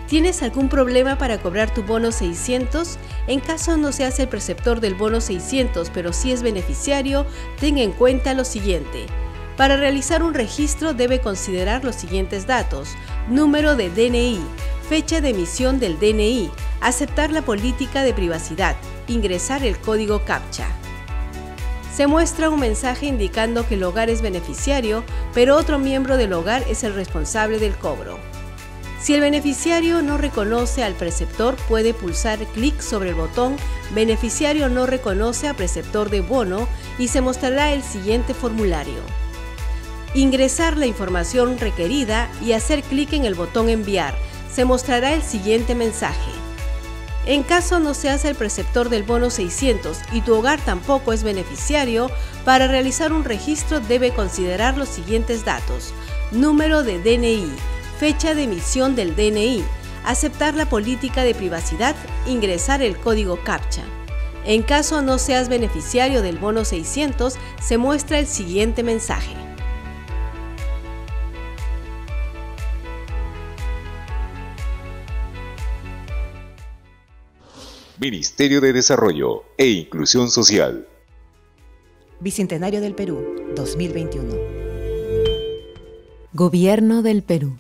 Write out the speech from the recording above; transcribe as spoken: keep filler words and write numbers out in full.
¿Tienes algún problema para cobrar tu bono seiscientos? En caso no seas el preceptor del bono seiscientos, pero sí es beneficiario, ten en cuenta lo siguiente. Para realizar un registro debe considerar los siguientes datos: número de D N I, fecha de emisión del D N I, aceptar la política de privacidad, ingresar el código CAPTCHA. Se muestra un mensaje indicando que el hogar es beneficiario, pero otro miembro del hogar es el responsable del cobro. Si el beneficiario no reconoce al preceptor, puede pulsar clic sobre el botón "Beneficiario no reconoce a preceptor de bono" y se mostrará el siguiente formulario. Ingresar la información requerida y hacer clic en el botón "Enviar". Se mostrará el siguiente mensaje. En caso no seas el preceptor del bono seiscientos y tu hogar tampoco es beneficiario, para realizar un registro debe considerar los siguientes datos: número de D N I, fecha de emisión del D N I, aceptar la política de privacidad, ingresar el código CAPTCHA. En caso no seas beneficiario del bono seiscientos, se muestra el siguiente mensaje. Ministerio de Desarrollo e Inclusión Social. Bicentenario del Perú, dos mil veintiuno. Gobierno del Perú.